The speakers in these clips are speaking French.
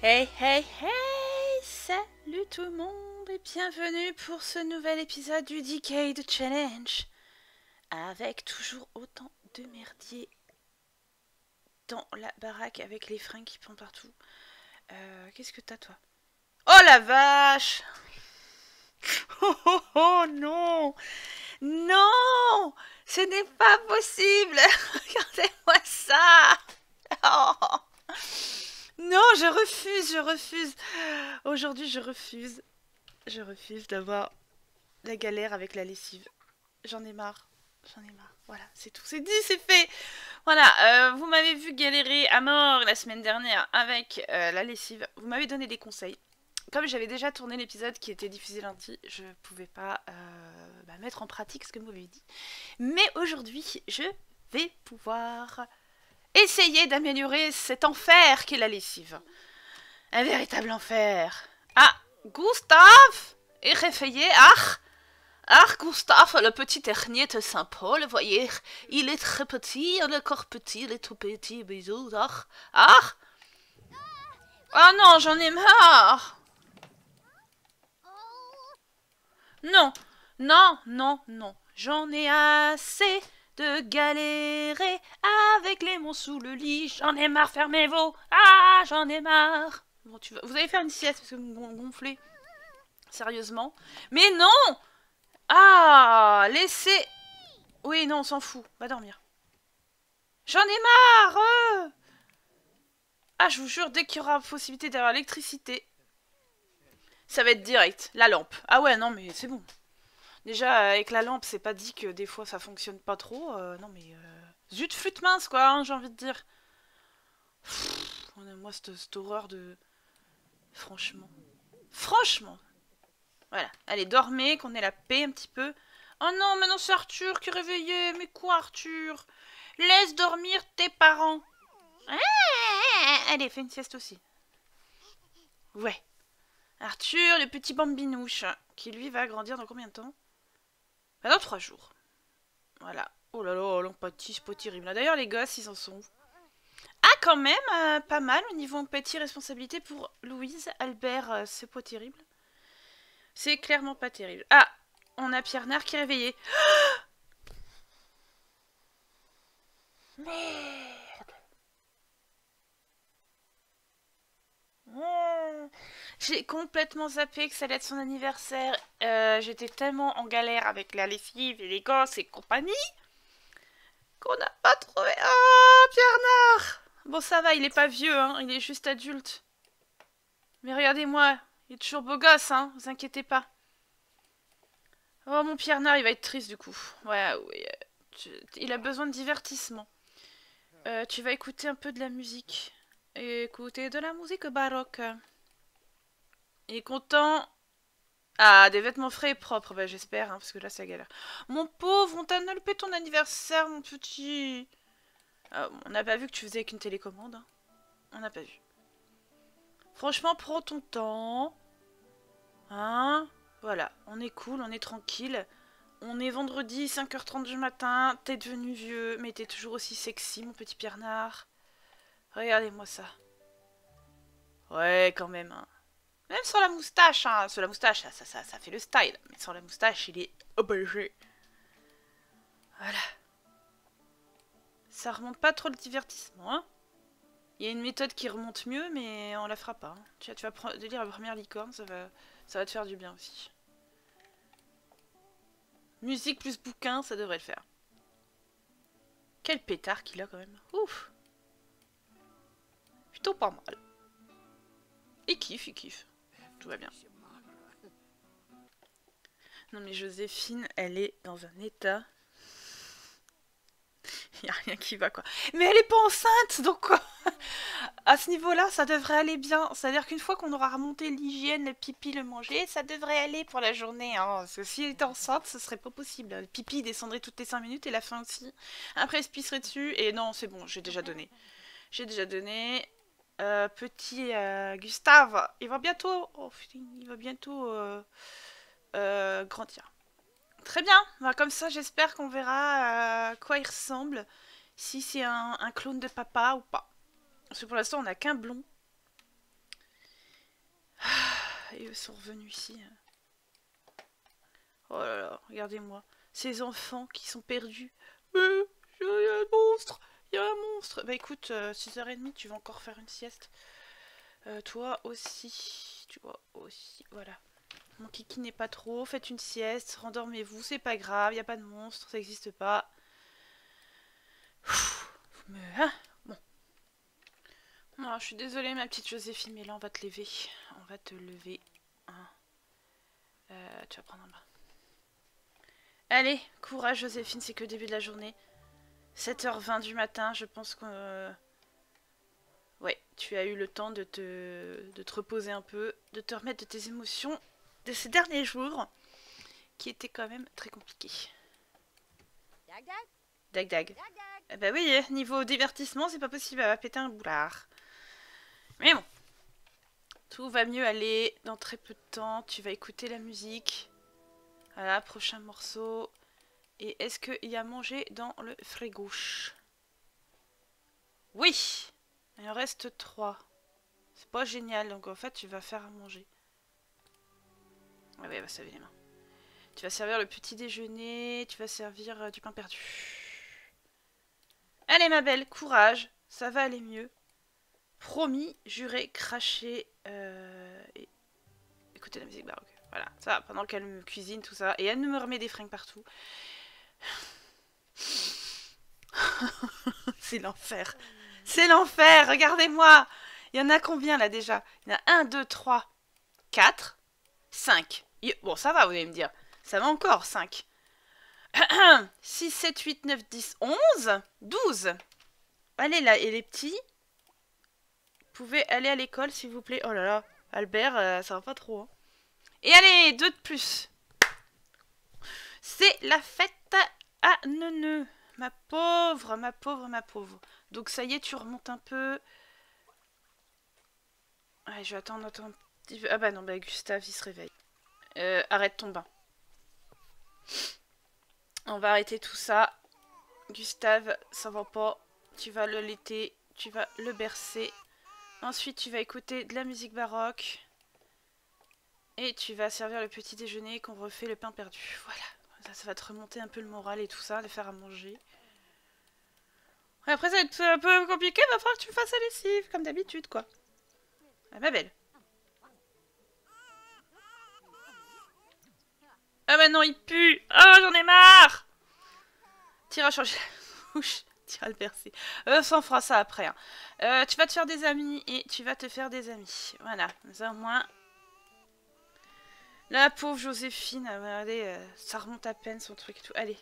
Hey hey hey! Salut tout le monde et bienvenue pour ce nouvel épisode du Decade Challenge. Avec toujours autant de merdier dans la baraque avec les fringues qui pendent partout. Qu'est-ce que t'as toi? Oh la vache! Oh oh oh non! Non! Ce n'est pas possible! Regardez-moi ça! Oh. Non, je refuse. Aujourd'hui, je refuse. Je refuse d'avoir la galère avec la lessive. J'en ai marre. J'en ai marre. Voilà, c'est tout. C'est dit, c'est fait. Voilà, vous m'avez vu galérer à mort la semaine dernière avec la lessive. Vous m'avez donné des conseils. Comme j'avais déjà tourné l'épisode qui était diffusé lundi, je pouvais pas mettre en pratique ce que vous m'avez dit. Mais aujourd'hui, je vais pouvoir essayer d'améliorer cet enfer qu'est la lessive. Un véritable enfer. Ah, Gustave est réveillé. Ah, Gustave, le petit dernier de Saint-Paul, voyez, il est très petit, le corps petit, il est tout petit, bisous. Ah non, j'en ai marre. Non, non, non, non, j'en ai assez de galérer avec les monstres sous le lit. J'en ai marre, fermez-vous. Ah, j'en ai marre. Bon, vous allez faire une sieste parce que vous gonflez. Sérieusement. Mais non! Ah, laissez... Oui, non, on s'en fout. Va dormir. J'en ai marre. Ah, je vous jure, dès qu'il y aura possibilité d'avoir l'électricité, ça va être direct. La lampe. Ah ouais, non, mais c'est bon. Déjà, avec la lampe, c'est pas dit que des fois ça fonctionne pas trop. Non, mais... Zut, flûte mince, quoi, hein, j'ai envie de dire. Moi, cette horreur de... Franchement. Franchement. Voilà. Allez, dormez, qu'on ait la paix un petit peu. Oh non, maintenant c'est Arthur qui est réveillé. Mais quoi, Arthur? Laisse dormir tes parents. Allez, fais une sieste aussi. Ouais. Arthur, le petit bambinouche, qui lui va grandir dans combien de temps? Dans 3 jours. Voilà. Oh là là, l'empathie, c'est pas terrible. D'ailleurs, les gosses, ils en sont où? Ah, quand même, pas mal au niveau empathie, responsabilité pour Louise. Albert, c'est pas terrible. C'est clairement pas terrible. Ah, on a Pierre Nard qui est réveillé. Merde. J'ai complètement zappé que ça allait être son anniversaire. J'étais tellement en galère avec la lessive et les gosses et compagnie qu'on n'a pas trouvé. Oh, Pierre Nard. Bon, ça va, il est pas vieux, hein, il est juste adulte. Mais regardez-moi, il est toujours beau gosse, hein, vous inquiétez pas. Oh, mon Pierre Nard, il va être triste du coup. Ouais, oui, il a besoin de divertissement. Tu vas écouter un peu de la musique. Écouter de la musique baroque. Il est content. Ah, des vêtements frais et propres, bah, j'espère, hein, parce que là, c'est la galère. Mon pauvre, on t'a loupé ton anniversaire, mon petit. Ah, on n'a pas vu que tu faisais avec une télécommande. Hein. On n'a pas vu. Franchement, prends ton temps. Hein? Voilà, on est cool, on est tranquille. On est vendredi, 5h30 du matin. T'es devenu vieux, mais t'es toujours aussi sexy, mon petit Pierre Nard. Regardez-moi ça. Ouais, quand même, hein. Même sans la moustache, hein. Sans la moustache, ça fait le style. Mais sans la moustache, il est obligé. Voilà. Ça remonte pas trop le divertissement, hein. Il y a une méthode qui remonte mieux, mais on la fera pas. Hein. Tu vas lire la première licorne, ça va te faire du bien aussi. Musique plus bouquin, ça devrait le faire. Quel pétard qu'il a quand même. Ouf. Plutôt pas mal. Il kiffe, il kiffe. Tout va bien. Non mais Joséphine, elle est dans un état... Il n'y a rien qui va quoi. Mais elle est pas enceinte, donc quoi. À ce niveau-là, ça devrait aller bien. C'est-à-dire qu'une fois qu'on aura remonté l'hygiène, le pipi, le manger, ça devrait aller pour la journée. Hein. Parce que si elle était enceinte, ce serait pas possible. Le pipi descendrait toutes les 5 minutes et la faim aussi. Après, elle se pisserait dessus. Et non, c'est bon, j'ai déjà donné. J'ai déjà donné. Petit Gustave, il va bientôt... Oh, il va bientôt grandir. Très bien, bah, comme ça j'espère qu'on verra à quoi il ressemble, si c'est un clone de papa ou pas. Parce que pour l'instant on n'a qu'un blond. et eux sont revenus ici. Oh là là, regardez-moi. Ces enfants qui sont perdus. Il y a un monstre. Il y a un monstre. Bah écoute, 6h30, tu vas encore faire une sieste. Toi aussi. Tu vois aussi. Voilà. Mon kiki n'est pas trop. Faites une sieste. Rendormez-vous. C'est pas grave. Il n'y a pas de monstre. Ça n'existe pas. Hein, bon. Non, je suis désolée, ma petite Joséphine, mais là, on va te lever. On va te lever. Hein. Tu vas prendre un bain. Allez, courage Joséphine, c'est que le début de la journée. 7h20 du matin, je pense que... ouais, tu as eu le temps de te reposer un peu, de te remettre de tes émotions de ces derniers jours, qui étaient quand même très compliqués. Dag dag. Bah oui, niveau divertissement, c'est pas possible, elle va péter un boulard. Mais bon, tout va mieux aller dans très peu de temps, tu vas écouter la musique. Voilà, prochain morceau. Et est-ce qu'il y a à manger dans le frigo? Oui! Il en reste 3. C'est pas génial, donc en fait tu vas faire à manger. Ah ouais, elle va se laver les mains. Tu vas servir le petit déjeuner, tu vas servir du pain perdu. Allez ma belle, courage, ça va aller mieux. Promis, juré, craché et écoutez la musique baroque. Voilà, ça, pendant qu'elle me cuisine, tout ça. Et elle me remet des fringues partout. C'est l'enfer. C'est l'enfer, regardez-moi. Il y en a combien là déjà? Il y en a 1, 2, 3, 4, 5. Bon, ça va, vous allez me dire. Ça va encore, 5. 6, 7, 8, 9, 10, 11, 12. Allez là, et les petits, vous pouvez aller à l'école s'il vous plaît. Oh là là, Albert, ça va pas trop. Hein. Et allez, 2 de plus. C'est la fête à Neuneu. Ma pauvre, ma pauvre, ma pauvre. Donc ça y est, tu remontes un peu. Allez, je vais attendre, attends un petit peu. Ah bah non, bah Gustave, il se réveille. Arrête ton bain. On va arrêter tout ça. Gustave, ça va pas. Tu vas le laiter, tu vas le bercer. Ensuite, tu vas écouter de la musique baroque. Et tu vas servir le petit déjeuner qu'on refait le pain perdu. Voilà. Ça va te remonter un peu le moral et tout ça, les faire à manger. Et après, ça va être un peu compliqué, il va falloir que tu fasses la lessive, comme d'habitude, quoi. Ah, ma belle. Ah bah non, il pue. Oh, j'en ai marre. Tira changer la couche. Tira le bercer. On s'en fera ça après. Hein. Tu vas te faire des amis et tu vas te faire des amis. Voilà. Ça au moins. La pauvre Joséphine, regardez, ça remonte à peine son truc et tout. Allez.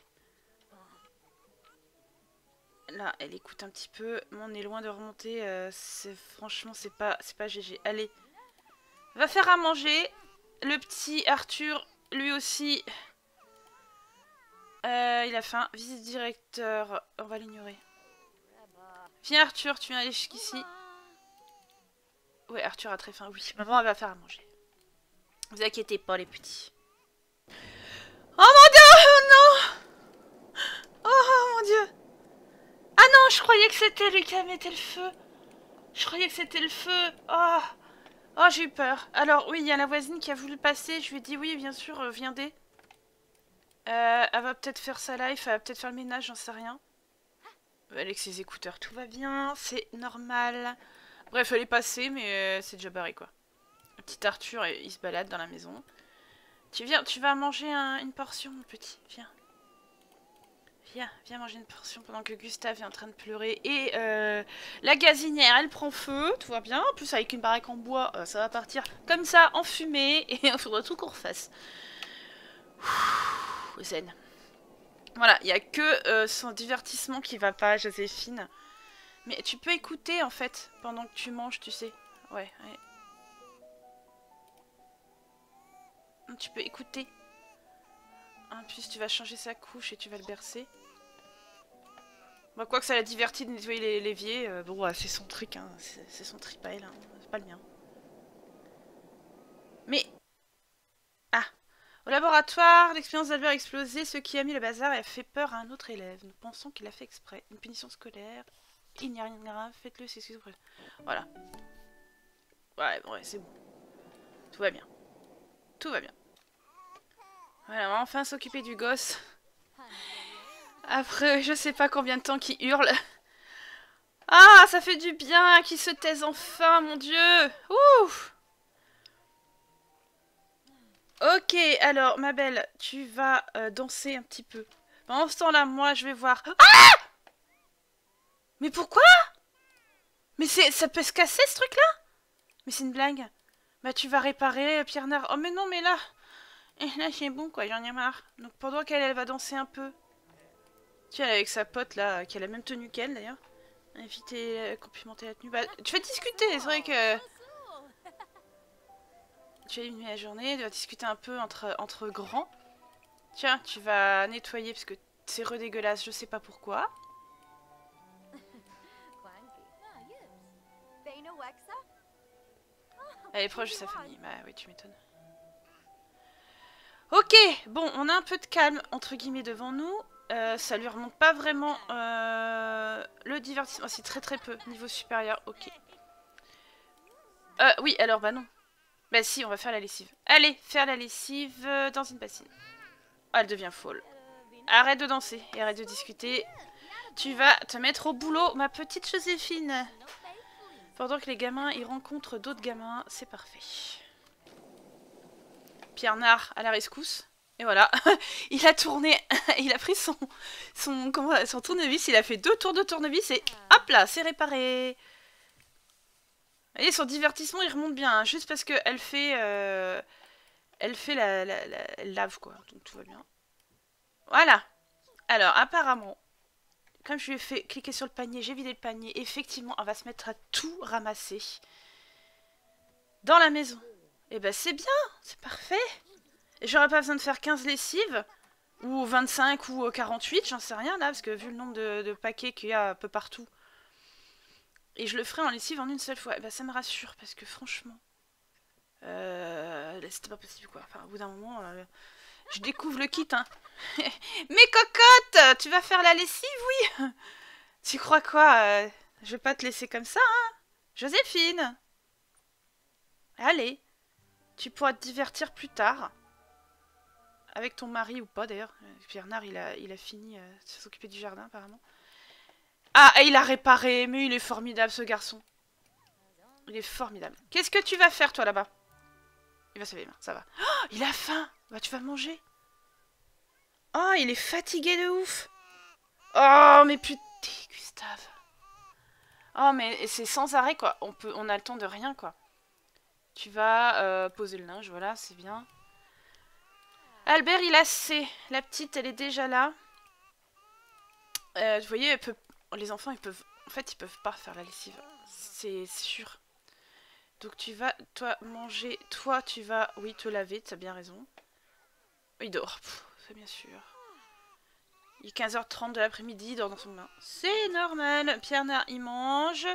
Là, elle écoute un petit peu. Mais on est loin de remonter. Franchement, c'est pas GG. Allez. Va faire à manger. Le petit Arthur, lui aussi. Il a faim. Visite directeur. On va l'ignorer. Viens Arthur, tu viens aller jusqu'ici. Ouais, Arthur a très faim, oui. Maman, elle va faire à manger. Vous inquiétez pas, les petits. Oh mon dieu, oh non. Oh mon dieu. Ah non, je croyais que c'était lui qui mettait le feu. Je croyais que c'était le feu. Oh, oh j'ai eu peur. Alors oui, il y a la voisine qui a voulu passer. Je lui ai dit oui, bien sûr, viendez. Elle va peut-être faire sa life, elle va peut-être faire le ménage, j'en sais rien. Avec ses écouteurs, tout va bien, c'est normal. Bref, elle est passée, mais c'est déjà barré, quoi. Le petit Arthur, il se balade dans la maison. Tu vas manger une portion, mon petit. Viens. Viens manger une portion pendant que Gustave est en train de pleurer. Et la gazinière, elle prend feu, tout va bien. En plus, avec une baraque en bois, ça va partir comme ça, en fumée. Et il faudra tout qu'on refasse. Zen. Voilà, il n'y a que son divertissement qui va pas, Joséphine. Mais tu peux écouter, en fait, pendant que tu manges, tu sais. Ouais. Tu peux écouter. En plus, tu vas changer sa couche et tu vas le bercer. Bah, quoi que ça l'a diverti de nettoyer l'évier, bon, c'est son truc, hein. C'est son trip à elle, hein. C'est pas le mien. Mais... Ah. Au laboratoire, l'expérience d'Albert a explosé, ce qui a mis le bazar et a fait peur à un autre élève. Nous pensons qu'il a fait exprès. Une punition scolaire. Il n'y a rien de grave, faites-le, c'est ce que vous... Voilà. Ouais, c'est bon. Tout va bien. Tout va bien. Voilà, on va enfin s'occuper du gosse. Après, je sais pas combien de temps qu'il hurle. Ah, ça fait du bien qu'il se taise enfin, mon Dieu. Ouh. Ok, alors, ma belle, tu vas danser un petit peu. Pendant ce temps-là, moi, je vais voir... Ah! Mais pourquoi? Mais ça peut se casser, ce truc-là? Mais c'est une blague. Bah, tu vas réparer, Pierre Nard. Oh, mais non, mais là... Et là, c'est bon, quoi, j'en ai marre. Donc, pendant qu'elle va danser un peu... Tiens, avec sa pote, là, qui a la même tenue qu'elle, d'ailleurs. Inviter, complimenter la tenue. Bah, tu vas discuter, c'est vrai que... Tu as une la journée, tu vas discuter un peu entre grands. Tiens, tu vas nettoyer, parce que c'est redégueulasse, je sais pas pourquoi. Elle est proche de sa famille, bah oui, tu m'étonnes. Ok, bon, on a un peu de calme, entre guillemets, devant nous. Ça lui remonte pas vraiment le divertissement. C'est très très peu, niveau supérieur, ok. Oui, alors bah non. Bah si, on va faire la lessive. Allez, faire la lessive dans une bassine. Oh, elle devient folle. Arrête de danser et arrête de discuter. Tu vas te mettre au boulot, ma petite Joséphine. Pendant que les gamins, ils rencontrent d'autres gamins, c'est parfait. Pierre Nard à la rescousse. Et voilà, il a tourné, il a pris son tournevis, il a fait 2 tours de tournevis et hop là, c'est réparé. Vous voyez, son divertissement, il remonte bien, hein, juste parce qu'elle fait, elle lave quoi, donc tout va bien. Voilà. Alors, apparemment, comme je lui ai fait cliquer sur le panier, j'ai vidé le panier, effectivement, on va se mettre à tout ramasser dans la maison. Et ben c'est bien, c'est parfait. Et j'aurais pas besoin de faire 15 lessives, ou 25 ou 48, j'en sais rien là, parce que vu le nombre de paquets qu'il y a un peu partout. Et je le ferai en lessive en une seule fois. Et ben ça me rassure, parce que franchement, c'était pas possible quoi. Enfin, au bout d'un moment, je découvre le kit, hein. Mais cocotte, tu vas faire la lessive, oui. Tu crois quoi? Je vais pas te laisser comme ça, hein. Joséphine, allez, tu pourras te divertir plus tard. Avec ton mari ou pas d'ailleurs. Pierre Nard, il a fini de s'occuper du jardin apparemment. Ah, et il a réparé, mais il est formidable ce garçon. Il est formidable. Qu'est-ce que tu vas faire toi là-bas? Il va se lever, ça va. Oh, il a faim. Bah tu vas manger. Oh, il est fatigué de ouf. Oh, mais putain, Gustave. Oh, mais c'est sans arrêt quoi. On a le temps de rien quoi. Tu vas poser le linge, voilà, c'est bien. Albert, il a C. La petite, elle est déjà là. Vous voyez, les enfants, ils peuvent... En fait, ils peuvent pas faire la lessive. C'est sûr. Donc tu vas, toi, manger. Toi, tu vas, oui, te laver, tu as bien raison. Il dort, c'est bien sûr. Il est 15h30 de l'après-midi, il dort dans son bain. C'est normal. Pierre Nard, il mange.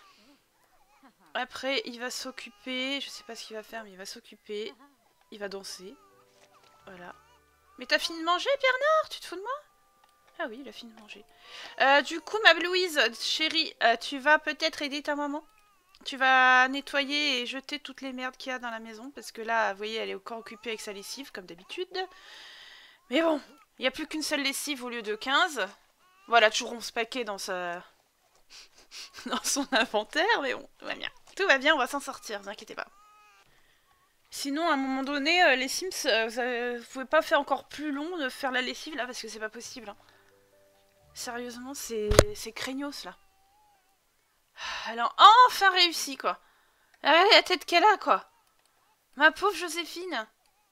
Après, il va s'occuper. Je sais pas ce qu'il va faire, mais il va s'occuper. Il va danser. Voilà. Mais t'as fini de manger, Pierre Nard? Tu te fous de moi? Ah oui, il a fini de manger. Du coup, ma Louise, chérie, tu vas peut-être aider ta maman? Tu vas nettoyer et jeter toutes les merdes qu'il y a dans la maison. Parce que là, vous voyez, elle est encore occupée avec sa lessive, comme d'habitude. Mais bon, il n'y a plus qu'une seule lessive au lieu de 15. Voilà, toujours 11 paquets dans dans son inventaire. Mais bon, tout va bien. Tout va bien, on va s'en sortir, ne vous inquiétez pas. Sinon, à un moment donné, les Sims, vous pouvez pas faire encore plus long de faire la lessive là, parce que c'est pas possible. Hein. Sérieusement, c'est craignos là. Elle a enfin réussi quoi. Regardez la tête qu'elle a quoi. Ma pauvre Joséphine.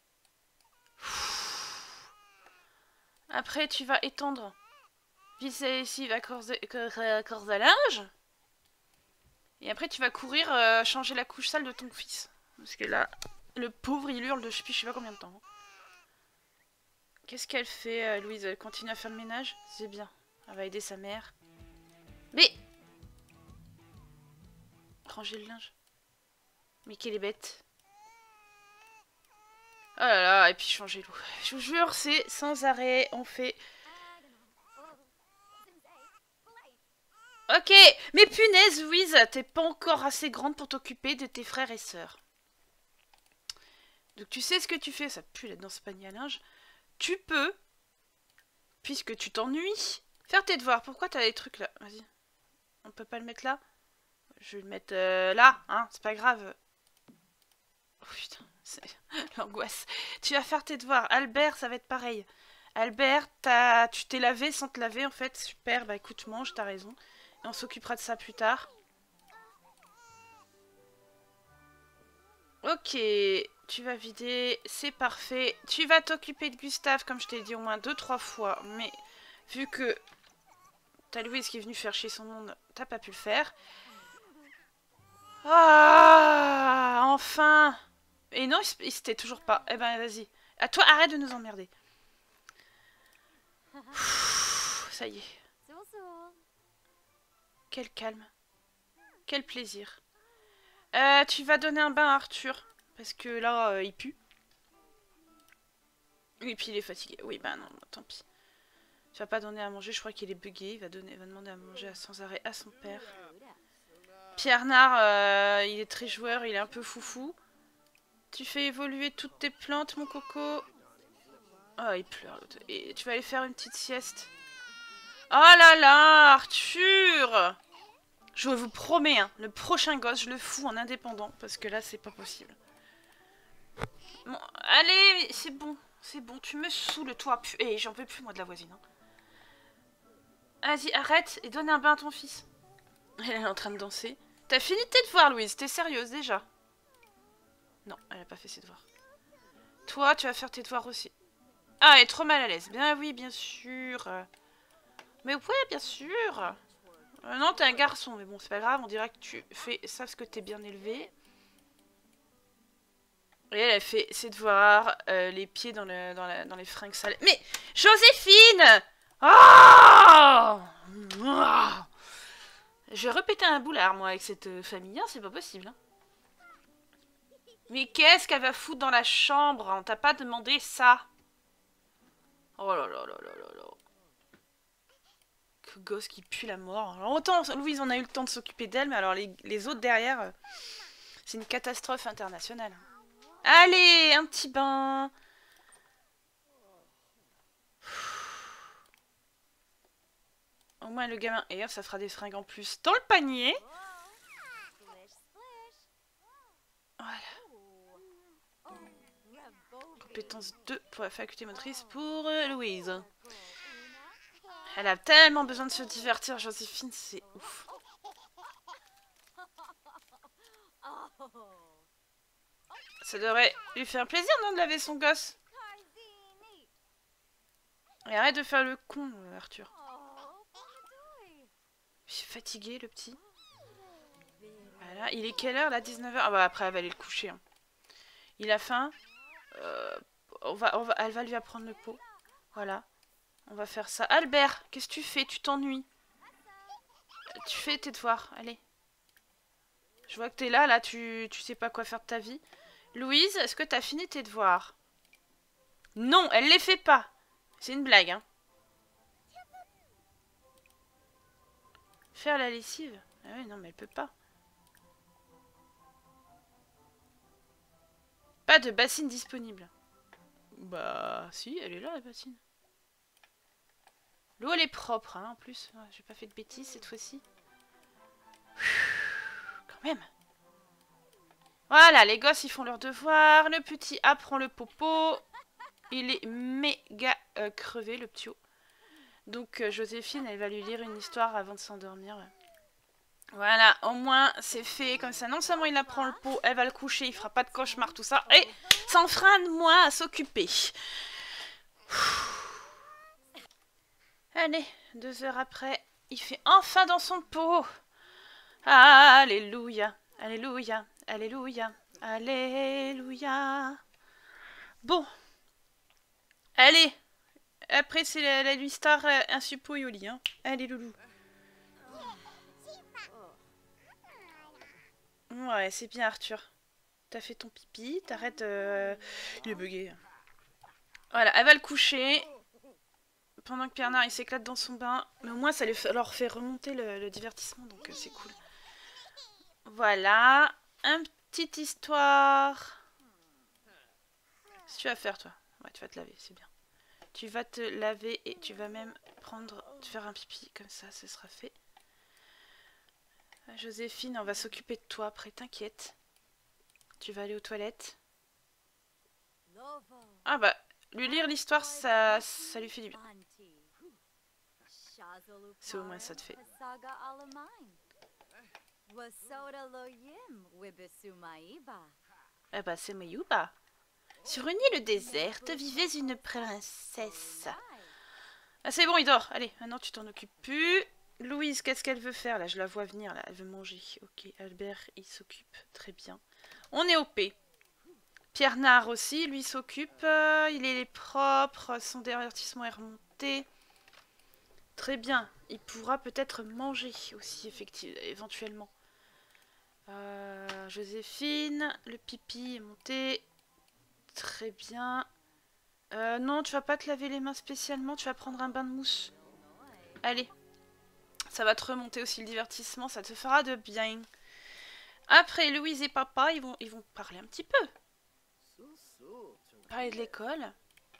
Après, tu vas étendre. Visser la lessive à corde à linge. Et après, tu vas courir changer la couche sale de ton fils. Parce que là, le pauvre, il hurle de je sais pas combien de temps. Qu'est-ce qu'elle fait, Louise? Elle continue à faire le ménage? C'est bien. Elle va aider sa mère. Mais... Ranger le linge. Mais qu'elle est bête. Oh là là, et puis changer l'eau. Je vous jure, c'est sans arrêt. On fait... Ok, mais punaise, Louise, t'es pas encore assez grande pour t'occuper de tes frères et sœurs. Donc tu sais ce que tu fais, ça pue là dans ce panier à linge. Tu peux, puisque tu t'ennuies, faire tes devoirs. Pourquoi t'as des trucs là? Vas-y. On peut pas le mettre là? Je vais le mettre là, hein, c'est pas grave. Oh putain, c'est l'angoisse. Tu vas faire tes devoirs. Albert, ça va être pareil. Albert, tu t'es lavé sans te laver en fait. Super, bah écoute, mange, t'as raison. Et on s'occupera de ça plus tard. Ok, tu vas vider, c'est parfait. Tu vas t'occuper de Gustave, comme je t'ai dit au moins 2-3 fois. Mais vu que t'as Louise qui est venue faire chier son monde, t'as pas pu le faire. Ah, enfin! Et non, il s'était toujours pas. Eh ben, vas-y. À toi, arrête de nous emmerder. Ça y est. Quel calme. Quel plaisir. Tu vas donner un bain à Arthur. Parce que là, il pue. Et puis il est fatigué. Oui, bah non, tant pis. Tu vas pas donner à manger, je crois qu'il est bugué. Il va demander à manger sans arrêt à son père. Pierre Nard, il est très joueur, il est un peu foufou. Tu fais évoluer toutes tes plantes, mon coco. Oh, il pleure. Et tu vas aller faire une petite sieste. Oh là là, Arthur! Je vous promets, hein, le prochain gosse, je le fous en indépendant. Parce que là, c'est pas possible. Bon, allez, c'est bon. C'est bon, tu me saoules, toi. Et j'en peux plus, moi, de la voisine. Hein. Vas-y, arrête et donne un bain à ton fils. Elle est en train de danser. T'as fini tes devoirs, Louise. T'es sérieuse, déjà? Non, elle a pas fait ses devoirs. Toi, tu vas faire tes devoirs aussi. Ah, elle est trop mal à l'aise. Bien oui, bien sûr. Mais ouais, bien sûr. Non, t'es un garçon, mais bon, c'est pas grave. On dirait que tu fais ça parce que t'es bien élevé. Et elle a fait ses devoirs, les pieds dans les fringues sales. Mais Joséphine! Oh! Je vais répéter un boulard, moi, avec cette famille, hein, c'est pas possible. Hein. Mais qu'est-ce qu'elle va foutre dans la chambre? On t'a pas demandé ça. Oh là là là là là là. Que gosse qui pue la mort. Alors autant Louise, on a eu le temps de s'occuper d'elle, mais alors les autres derrière, c'est une catastrophe internationale. Allez, un petit bain. Au moins le gamin. Et hop, ça fera des fringues en plus dans le panier. Voilà. Compétence 2 pour la faculté motrice pour Louise. Elle a tellement besoin de se divertir, Joséphine, c'est ouf. Ça devrait lui faire plaisir, non, de laver son gosse. Et arrête de faire le con, Arthur. Je suis fatiguée, le petit. Voilà, il est quelle heure, là? 19h. Ah bah après, elle va aller le coucher. Hein. Il a faim. Elle va lui apprendre le pot. Voilà. On va faire ça. Albert, qu'est-ce que tu fais? Tu t'ennuies. Tu fais tes devoirs, allez. Je vois que t'es là, tu sais pas quoi faire de ta vie. Louise, est-ce que t'as fini tes devoirs? Non, elle les fait pas. C'est une blague, hein. Faire la lessive? Ah oui, non, mais elle peut pas. Pas de bassine disponible. Bah, si, elle est là, la bassine. L'eau, elle est propre, hein, en plus. Ouais, j'ai pas fait de bêtises cette fois-ci. Quand même. Voilà, les gosses, ils font leurs devoirs. Le petit apprend le popo. Il est méga crevé, le ptio. Donc, Joséphine, elle va lui lire une histoire avant de s'endormir. Voilà, au moins, c'est fait. Comme ça, non seulement il apprend le pot, elle va le coucher, il fera pas de cauchemar, tout ça. Et ça en fera un de moins à s'occuper. Allez, 2 heures après, il fait enfin dans son pot. Alléluia, alléluia, alléluia, alléluia. Bon. Allez. Après, c'est la nuit star insuppo au lit. Hein. Allez, loulou. Ouais, c'est bien, Arthur. T'as fait ton pipi, t'arrêtes... Il est bugué. Voilà, elle va le coucher. Pendant que Pierre Nard, il s'éclate dans son bain. Mais au moins, ça leur fait remonter le divertissement, donc c'est cool. Voilà. Une petite histoire. Qu'est-ce que tu vas faire, toi? Ouais, tu vas te laver, c'est bien. Tu vas te laver et tu vas même te faire un pipi, comme ça, ce sera fait. Joséphine, on va s'occuper de toi après, t'inquiète. Tu vas aller aux toilettes. Ah bah, lui lire l'histoire, ça lui fait du bien. C'est au moins ça te fait. Ah bah, c'est Mayuba. Sur une île déserte vivait une princesse. Ah c'est bon, il dort. Allez, maintenant tu t'en occupes plus. Louise, qu'est-ce qu'elle veut faire là? Je la vois venir là, elle veut manger. Ok, Albert, il s'occupe. Très bien. On est OP. Pierre Nard aussi, lui s'occupe. Il est propre, son divertissement est remonté. Très bien. Il pourra peut-être manger aussi, effectivement, éventuellement. Joséphine, le pipi est monté. Très bien. Non, tu vas pas te laver les mains spécialement, tu vas prendre un bain de mousse. Allez. Ça va te remonter aussi le divertissement, ça te fera de bien. Après, Louise et papa, ils vont parler un petit peu. Parler de l'école.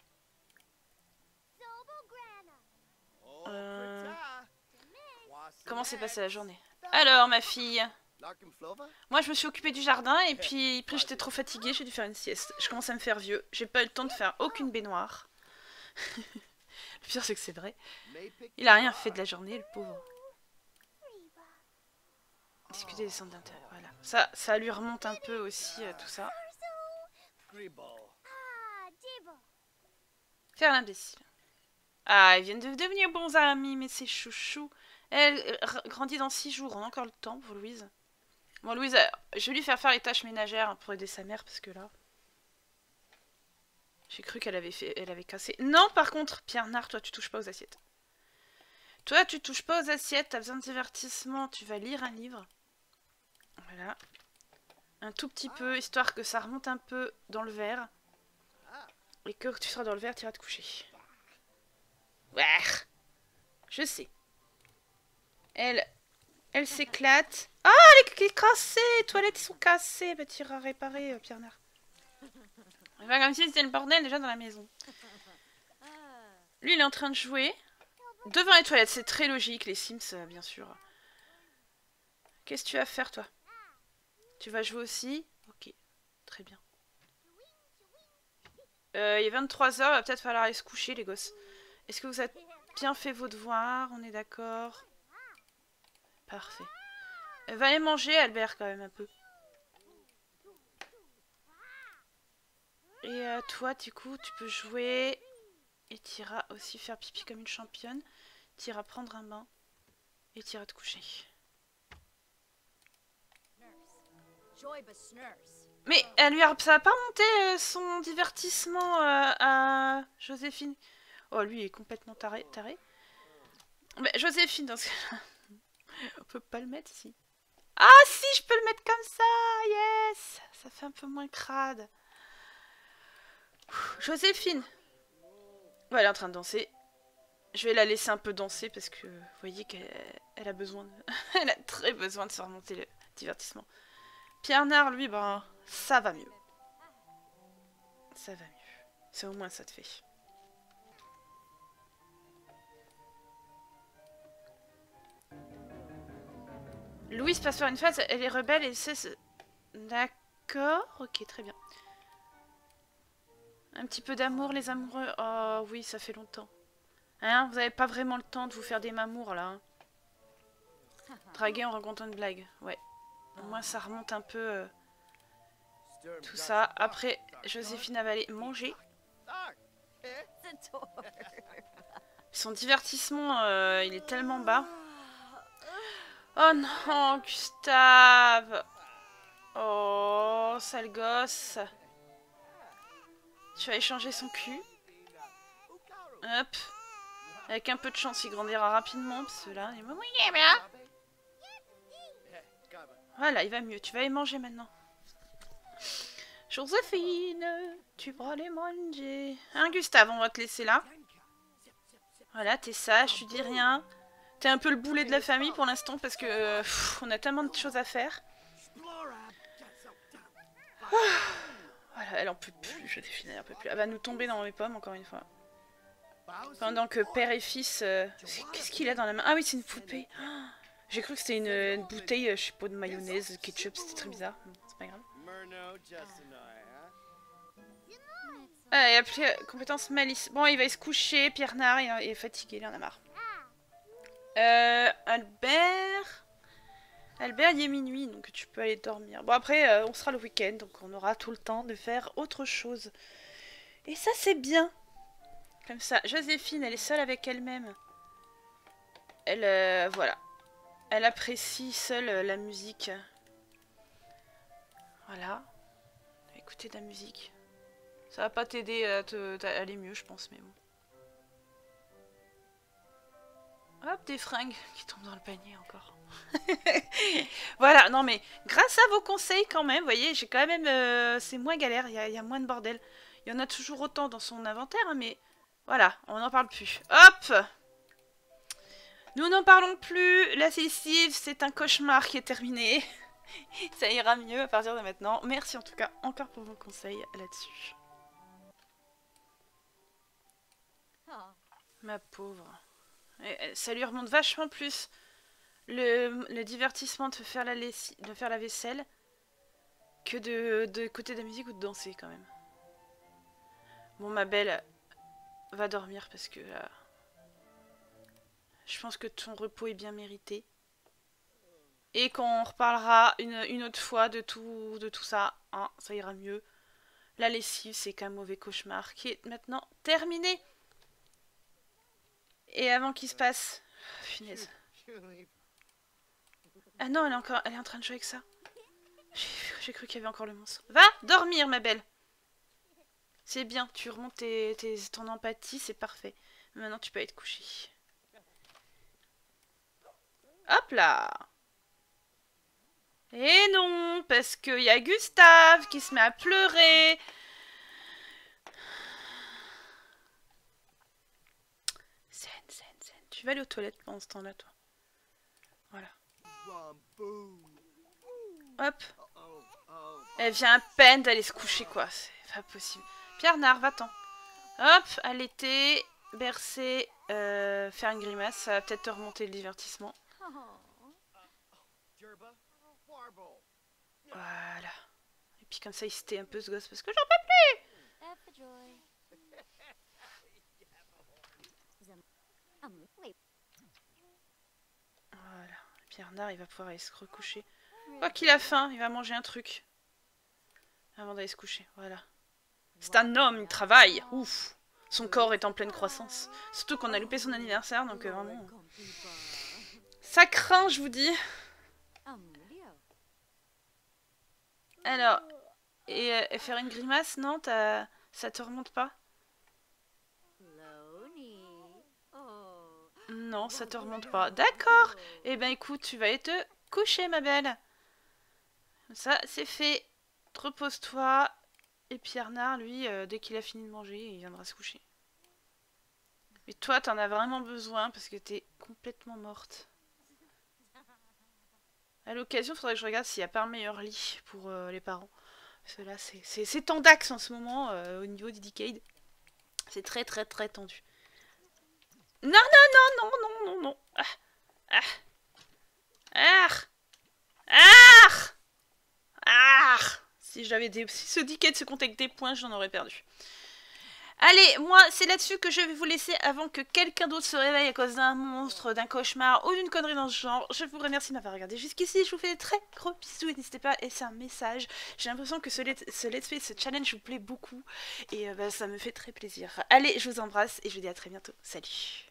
Comment s'est passée la journée? Alors, ma fille? Moi, je me suis occupée du jardin et puis après, j'étais trop fatiguée, j'ai dû faire une sieste. Je commence à me faire vieux. J'ai pas eu le temps de faire aucune baignoire. Le pire, c'est que c'est vrai. Il a rien fait de la journée, le pauvre. Discuter des centres d'intérêt, voilà. Ça lui remonte un peu aussi, tout ça. Faire l'imbécile. Ah, ils viennent de devenir bons amis, mais c'est chouchou. Elle grandit dans 6 jours, on a encore le temps pour Louise. Bon, Louise, je vais lui faire les tâches ménagères pour aider sa mère, parce que là... J'ai cru qu'elle avait cassé. Non, par contre, Pierre Nard, toi, tu touches pas aux assiettes. Toi, tu touches pas aux assiettes, t'as besoin de divertissement, tu vas lire un livre. Voilà. Un tout petit peu, histoire que ça remonte un peu dans le verre. Et que tu seras dans le verre, tu iras te coucher. Ouais. Je sais. Elle s'éclate. Ah, elle est cassée. Les toilettes sont cassées. Bah, tu iras réparer, Pierre Nard. C'est pas comme si c'était le bordel déjà dans la maison. Lui, il est en train de jouer. Devant les toilettes, c'est très logique, les Sims, bien sûr. Qu'est-ce que tu vas faire, toi? Tu vas jouer aussi? Ok, très bien. Il est 23h, il va peut-être falloir aller se coucher, les gosses. Est-ce que vous avez bien fait vos devoirs? On est d'accord? Parfait. Va aller manger, Albert, quand même, un peu. Et toi, du coup, tu peux jouer. Et tu iras aussi faire pipi comme une championne. Tu iras prendre un bain. Et tu iras te coucher. Mais ça va pas monter son divertissement à Joséphine. Oh, lui, il est complètement taré. Mais Joséphine, dans ce cas-là, on peut pas le mettre ici. Ah si, je peux le mettre comme ça. Yes. Ça fait un peu moins crade. Joséphine. Ouais, elle est en train de danser. Je vais la laisser un peu danser parce que vous voyez qu'elle a besoin de... elle a très besoin de se remonter le divertissement. Pierre Nard, lui, ben, ça va mieux. Ça va mieux. C'est au moins ça te fait. Louise passe par une phase, elle est rebelle et c'est... D'accord, ok, très bien. Un petit peu d'amour, les amoureux. Oh oui, ça fait longtemps. Hein, vous avez pas vraiment le temps de vous faire des mamours là. Hein. Draguer en racontant une blague, ouais. Au moins ça remonte un peu tout ça. Après, Joséphine va aller manger. Son divertissement, il est tellement bas. Oh non, Gustave. Oh, sale gosse. Tu vas échanger son cul. Hop. Avec un peu de chance, il grandira rapidement. Parce que là, il va mouiller, mais là. Voilà, il va mieux. Tu vas aller manger maintenant. Joséphine, tu vas aller manger. Hein, Gustave, on va te laisser là. Voilà, t'es sage, tu dis rien. T'es un peu le boulet de la famille pour l'instant parce que on a tellement de choses à faire. Voilà, elle en peut plus, Joséphine, elle en peut plus. Elle va nous tomber dans les pommes encore une fois. Pendant que père et fils... Qu'est-ce qu'il a dans la main? Ah oui, c'est une poupée. Oh, j'ai cru que c'était une bouteille, je sais pas, de mayonnaise, de ketchup, c'était très bizarre. C'est pas grave. Ah, et après, compétence malice. Bon, il va se coucher, Pierre Nard, il est fatigué, il en a marre. Albert... Albert, il est minuit, donc tu peux aller dormir. Bon, après, on sera le week-end, donc on aura tout le temps de faire autre chose. Et ça, c'est bien. Comme ça, Joséphine, elle est seule avec elle-même. Elle, voilà. Elle apprécie seule la musique. Voilà. Écouter de la musique. Ça va pas t'aider à aller mieux, je pense, mais bon. Hop, des fringues qui tombent dans le panier encore. Voilà, non mais grâce à vos conseils quand même, vous voyez, j'ai quand même... c'est moins galère, il y a moins de bordel. Il y en a toujours autant dans son inventaire, hein, mais voilà, on n'en parle plus. Hop! Nous n'en parlons plus, la lessive, c'est un cauchemar qui est terminé. Ça ira mieux à partir de maintenant. Merci en tout cas encore pour vos conseils là-dessus. Ma pauvre. Et ça lui remonte vachement plus le divertissement de faire la vaisselle que d'écouter de la musique ou de danser quand même. Bon, ma belle va dormir parce que là, je pense que ton repos est bien mérité. Et qu'on reparlera une autre fois de tout ça, hein, ça ira mieux. La lessive, c'est qu'un mauvais cauchemar qui est maintenant terminé. Et avant qu'il se passe... Finesse. Ah non, elle est en train de jouer avec ça. J'ai cru qu'il y avait encore le monstre. Va dormir, ma belle. C'est bien, tu remontes ton empathie, c'est parfait. Maintenant, tu peux aller te coucher. Hop là. Et non, parce qu'il y a Gustave qui se met à pleurer. Zen. Tu vas aller aux toilettes pendant ce temps-là, toi. Voilà. Hop. Elle vient à peine d'aller se coucher, quoi. C'est pas possible. Pierre Nard, va-t'en. Hop, allaiter, bercer, faire une grimace. Ça va peut-être te remonter le divertissement. Voilà. Et puis comme ça, il se tait un peu ce gosse parce que j'en peux plus. Voilà. Pierre Nard, il va pouvoir aller se recoucher. Quoi qu'il a faim, il va manger un truc. Avant d'aller se coucher, voilà. C'est un homme, il travaille. Ouf. Son corps est en pleine croissance. Surtout qu'on a loupé son anniversaire, donc vraiment... Ça craint, je vous dis. Alors, et faire une grimace, non, ça te remonte pas? Non, ça te remonte pas. D'accord. Eh ben écoute, tu vas aller te coucher, ma belle. Ça, c'est fait. Repose-toi. Et Pierre Nard, lui, dès qu'il a fini de manger, il viendra se coucher. Mais toi, t'en as vraiment besoin parce que t'es complètement morte. À l'occasion, il faudrait que je regarde s'il n'y a pas un meilleur lit pour les parents. Parce que là, c'est tendax en ce moment au niveau du Decade. C'est très tendu. Non. Ah. Si ce Decade se comptait avec des points, j'en aurais perdu. Allez, moi, c'est là-dessus que je vais vous laisser avant que quelqu'un d'autre se réveille à cause d'un monstre, d'un cauchemar ou d'une connerie dans ce genre. Je vous remercie de m'avoir regardé jusqu'ici. Je vous fais des très gros bisous et n'hésitez pas à laisser un message. J'ai l'impression que ce let's play, ce challenge vous plaît beaucoup et ça me fait très plaisir. Allez, je vous embrasse et je vous dis à très bientôt. Salut!